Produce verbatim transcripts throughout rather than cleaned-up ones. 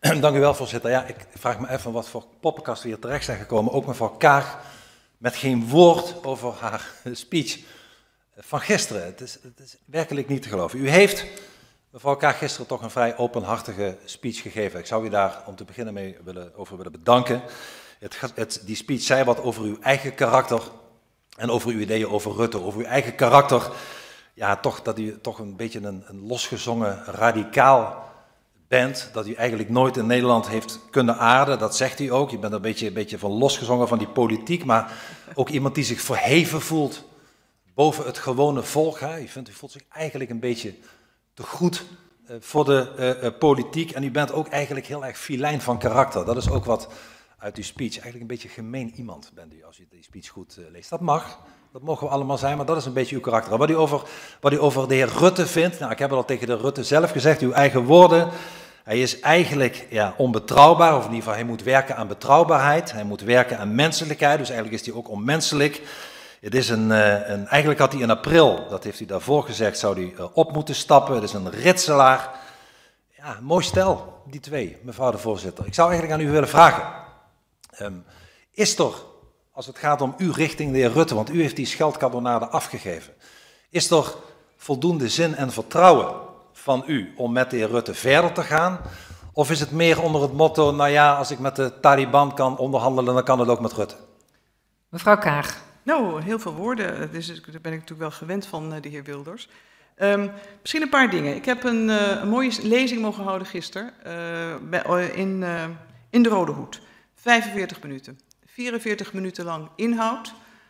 Dank u wel, voorzitter. Ja, ik vraag me even wat voor poppenkast we hier terecht zijn gekomen. Ook mevrouw Kaag met geen woord over haar speech van gisteren. Het is, het is werkelijk niet te geloven. U heeft, mevrouw Kaag, gisteren toch een vrij openhartige speech gegeven. Ik zou u daar om te beginnen mee willen, over willen bedanken. Het, het, die speech zei wat over uw eigen karakter en over uw ideeën over Rutte. Over uw eigen karakter, ja, toch dat u toch een beetje een, een losgezongen radicaal bent, dat u eigenlijk nooit in Nederland heeft kunnen aarden, dat zegt u ook. Je bent een beetje, een beetje van losgezongen van die politiek, maar ook iemand die zich verheven voelt boven het gewone volk. Hè. U, vindt, u voelt zich eigenlijk een beetje te goed uh, voor de uh, uh, politiek en u bent ook eigenlijk heel erg filijn van karakter. Dat is ook wat uit uw speech. Eigenlijk een beetje gemeen iemand bent u als u die speech goed uh, leest. Dat mag, dat mogen we allemaal zijn, maar dat is een beetje uw karakter. Wat u over, wat u over de heer Rutte vindt, nou, ik heb het al tegen de Rutte zelf gezegd, uw eigen woorden. Hij is eigenlijk ja, onbetrouwbaar, of in ieder geval hij moet werken aan betrouwbaarheid. Hij moet werken aan menselijkheid, dus eigenlijk is hij ook onmenselijk. Het is een, een, eigenlijk had hij in april, dat heeft u daarvoor gezegd, zou hij op moeten stappen. Het is een ritselaar. Ja, mooi stel, die twee, mevrouw de voorzitter. Ik zou eigenlijk aan u willen vragen. Um, is er, als het gaat om uw richting de heer Rutte, want u heeft die scheldkanonade afgegeven. Is er voldoende zin en vertrouwen van u om met de heer Rutte verder te gaan? Of is het meer onder het motto, nou ja, als ik met de Taliban kan onderhandelen, dan kan het ook met Rutte? Mevrouw Kaag. Nou, heel veel woorden, dus daar ben ik natuurlijk wel gewend van de heer Wilders. Um, misschien een paar dingen. Ik heb een, uh, een mooie lezing mogen houden gisteren uh, bij, in, uh, in de Rode Hoed. vijfenveertig minuten. vierenveertig minuten lang inhoud,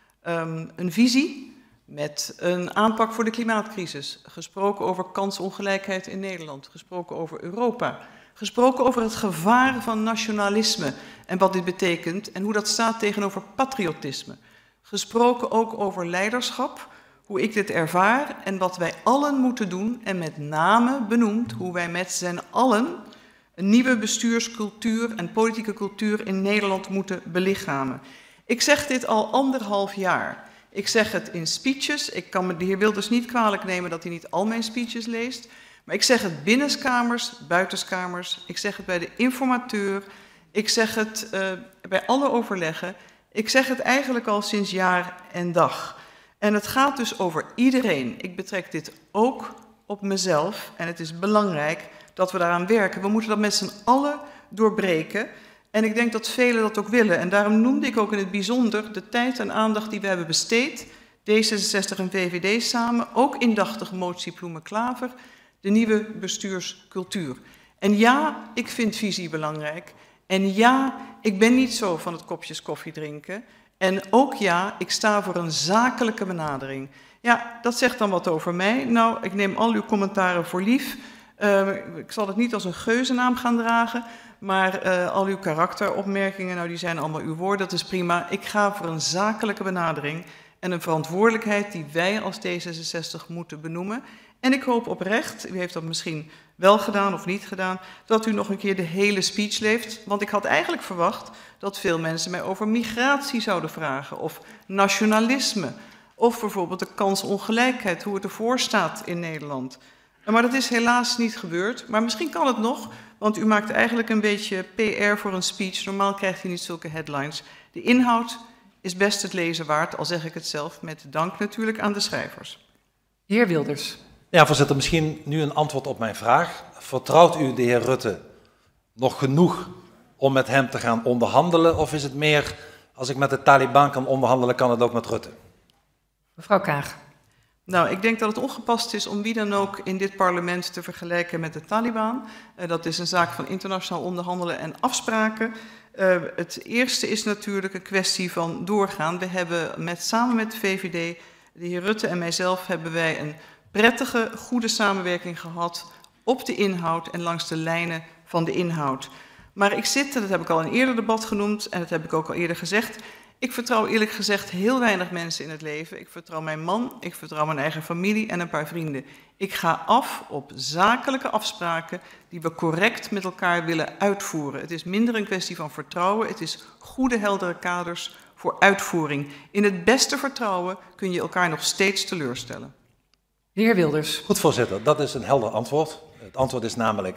um, een visie met een aanpak voor de klimaatcrisis. Gesproken over kansongelijkheid in Nederland. Gesproken over Europa. Gesproken over het gevaar van nationalisme en wat dit betekent en hoe dat staat tegenover patriotisme. Gesproken ook over leiderschap, hoe ik dit ervaar en wat wij allen moeten doen en met name benoemd hoe wij met z'n allen een nieuwe bestuurscultuur en politieke cultuur in Nederland moeten belichamen. Ik zeg dit al anderhalf jaar. Ik zeg het in speeches. Ik kan me de heer Wilders niet kwalijk nemen dat hij niet al mijn speeches leest. Maar ik zeg het binnenskamers, buitenskamers. Ik zeg het bij de informateur. Ik zeg het uh, bij alle overleggen. Ik zeg het eigenlijk al sinds jaar en dag. En het gaat dus over iedereen. Ik betrek dit ook op mezelf. En het is belangrijk dat we daaraan werken. We moeten dat met z'n allen doorbreken. En ik denk dat velen dat ook willen. En daarom noemde ik ook in het bijzonder de tijd en aandacht die we hebben besteed, D zesenzestig en V V D samen, ook indachtig motie Ploemen-Klaver, de nieuwe bestuurscultuur. En ja, ik vind visie belangrijk. En ja, ik ben niet zo van het kopjes koffie drinken. En ook ja, ik sta voor een zakelijke benadering. Ja, dat zegt dan wat over mij. Nou, ik neem al uw commentaren voor lief. Uh, ik zal het niet als een geuzennaam gaan dragen, maar uh, al uw karakteropmerkingen, nou die zijn allemaal uw woorden, dat is prima. Ik ga voor een zakelijke benadering en een verantwoordelijkheid die wij als D zesenzestig moeten benoemen. En ik hoop oprecht, u heeft dat misschien wel gedaan of niet gedaan, dat u nog een keer de hele speech leest. Want ik had eigenlijk verwacht dat veel mensen mij over migratie zouden vragen of nationalisme of bijvoorbeeld de kansongelijkheid, hoe het ervoor staat in Nederland. Maar dat is helaas niet gebeurd. Maar misschien kan het nog, want u maakt eigenlijk een beetje P R voor een speech. Normaal krijgt u niet zulke headlines. De inhoud is best het lezen waard, al zeg ik het zelf, met dank natuurlijk aan de schrijvers. De heer Wilders. Ja, voorzitter, misschien nu een antwoord op mijn vraag. Vertrouwt u de heer Rutte nog genoeg om met hem te gaan onderhandelen? Of is het meer, als ik met de Taliban kan onderhandelen, kan het ook met Rutte? Mevrouw Kaag. Nou, ik denk dat het ongepast is om wie dan ook in dit parlement te vergelijken met de Taliban. Uh, dat is een zaak van internationaal onderhandelen en afspraken. Uh, het eerste is natuurlijk een kwestie van doorgaan. We hebben met, samen met de V V D, de heer Rutte en mijzelf, hebben wij een prettige, goede samenwerking gehad op de inhoud en langs de lijnen van de inhoud. Maar ik zit, en dat heb ik al in een eerder debat genoemd en dat heb ik ook al eerder gezegd, ik vertrouw eerlijk gezegd heel weinig mensen in het leven. Ik vertrouw mijn man, ik vertrouw mijn eigen familie en een paar vrienden. Ik ga af op zakelijke afspraken die we correct met elkaar willen uitvoeren. Het is minder een kwestie van vertrouwen, het is goede, heldere kaders voor uitvoering. In het beste vertrouwen kun je elkaar nog steeds teleurstellen. De heer Wilders. Goed, voorzitter, dat is een helder antwoord. Het antwoord is namelijk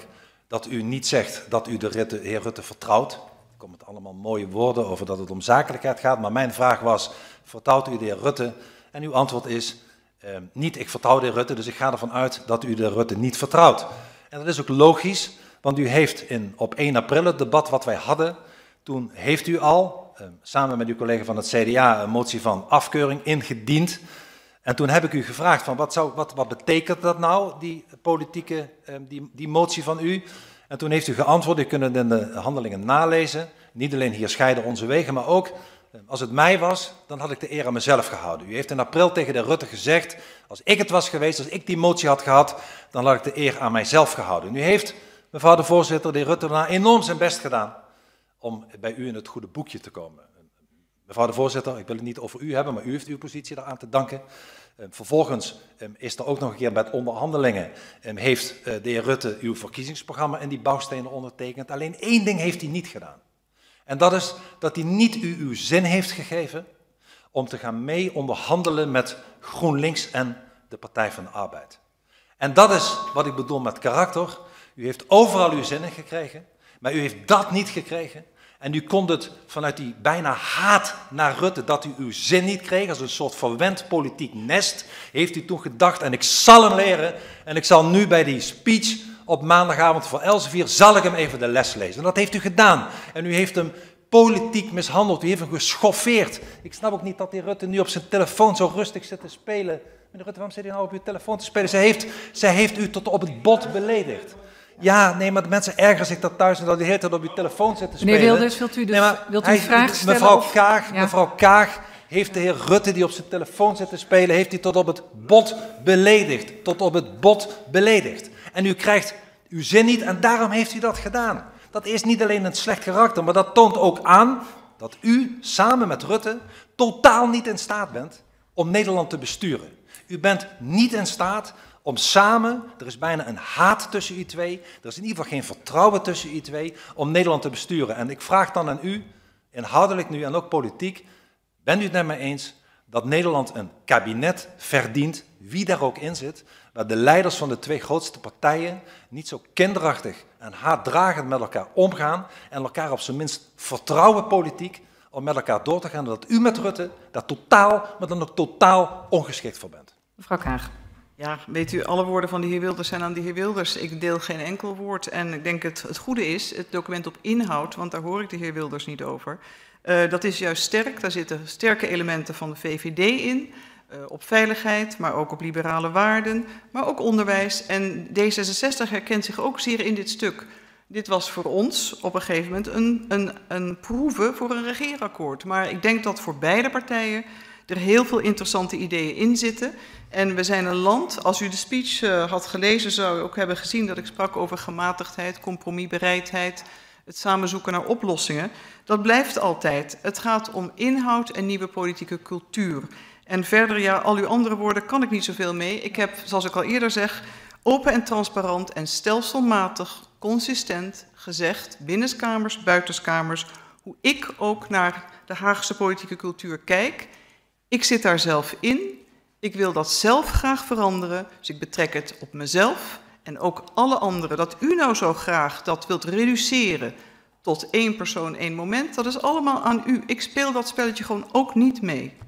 dat u niet zegt dat u de Rutte, heer Rutte vertrouwt. Er komen allemaal mooie woorden over dat het om zakelijkheid gaat, maar mijn vraag was, vertrouwt u de heer Rutte? En uw antwoord is, eh, niet ik vertrouw de heer Rutte, dus ik ga ervan uit dat u de heer Rutte niet vertrouwt. En dat is ook logisch, want u heeft in, op één april het debat wat wij hadden, toen heeft u al, eh, samen met uw collega van het C D A, een motie van afkeuring ingediend. En toen heb ik u gevraagd, van wat, zou, wat, wat betekent dat nou, die politieke, eh, die, die motie van u? En toen heeft u geantwoord, u kunt het in de handelingen nalezen. Niet alleen hier scheiden onze wegen, maar ook, eh, als het mij was, dan had ik de eer aan mezelf gehouden. U heeft in april tegen de Rutte gezegd, als ik het was geweest, als ik die motie had gehad, dan had ik de eer aan mijzelf gehouden. Nu heeft, mevrouw de voorzitter, de heer Rutte daarna enorm zijn best gedaan om bij u in het goede boekje te komen. Mevrouw de voorzitter, ik wil het niet over u hebben, maar u heeft uw positie daaraan te danken. Vervolgens is er ook nog een keer met onderhandelingen, heeft de heer Rutte uw verkiezingsprogramma en die bouwstenen ondertekend. Alleen één ding heeft hij niet gedaan. En dat is dat hij niet u uw zin heeft gegeven om te gaan mee onderhandelen met GroenLinks en de Partij van de Arbeid. En dat is wat ik bedoel met karakter. U heeft overal uw zinnen gekregen, maar u heeft dat niet gekregen. En u kon het vanuit die bijna haat naar Rutte, dat u uw zin niet kreeg, als een soort verwend politiek nest, heeft u toen gedacht, en ik zal hem leren, en ik zal nu bij die speech op maandagavond voor Elsevier, zal ik hem even de les lezen. En dat heeft u gedaan. En u heeft hem politiek mishandeld, u heeft hem geschoffeerd. Ik snap ook niet dat die Rutte nu op zijn telefoon zo rustig zit te spelen. Meneer Rutte, waarom zit u nou op uw telefoon te spelen? Zij heeft, zij heeft u tot op het bot beledigd. Ja, nee, maar de mensen ergeren zich dat thuis en dat u de hele tijd op uw telefoon zit te spelen. Meneer Wilders, wilt u de, nee, wilt u hij, een vraag stellen? Mevrouw of? Kaag, Ja. mevrouw Kaag heeft de heer Rutte die op zijn telefoon zit te spelen, heeft hij tot op het bot beledigd. Tot op het bot beledigd. En u krijgt uw zin niet en daarom heeft u dat gedaan. Dat is niet alleen een slecht karakter, maar dat toont ook aan dat u samen met Rutte totaal niet in staat bent om Nederland te besturen. U bent niet in staat om samen, er is bijna een haat tussen u twee, er is in ieder geval geen vertrouwen tussen u twee, om Nederland te besturen. En ik vraag dan aan u, inhoudelijk nu en ook politiek, bent u het met mij eens dat Nederland een kabinet verdient, wie daar ook in zit, waar de leiders van de twee grootste partijen niet zo kinderachtig en haatdragend met elkaar omgaan en elkaar op zijn minst vertrouwen politiek om met elkaar door te gaan, dat u met Rutte daar totaal, maar dan ook totaal ongeschikt voor bent. Mevrouw Kaag. Ja, weet u, alle woorden van de heer Wilders zijn aan de heer Wilders. Ik deel geen enkel woord. En ik denk het, het goede is, het document op inhoud, want daar hoor ik de heer Wilders niet over. Uh, dat is juist sterk. Daar zitten sterke elementen van de V V D in. Uh, op veiligheid, maar ook op liberale waarden, maar ook onderwijs. En D zesenzestig herkent zich ook zeer in dit stuk. Dit was voor ons op een gegeven moment een, een, een proeve voor een regeerakkoord. Maar ik denk dat voor beide partijen er heel veel interessante ideeën in zitten. En we zijn een land, als u de speech uh, had gelezen, zou u ook hebben gezien dat ik sprak over gematigdheid, compromisbereidheid, het samenzoeken naar oplossingen. Dat blijft altijd. Het gaat om inhoud en nieuwe politieke cultuur. En verder, ja, al uw andere woorden kan ik niet zoveel mee. Ik heb, zoals ik al eerder zeg, open en transparant en stelselmatig, consistent gezegd, binnenkamers, buitenskamers, hoe ik ook naar de Haagse politieke cultuur kijk. Ik zit daar zelf in. Ik wil dat zelf graag veranderen. Dus ik betrek het op mezelf en ook alle anderen. Dat u nou zo graag dat wilt reduceren tot één persoon, één moment, dat is allemaal aan u. Ik speel dat spelletje gewoon ook niet mee.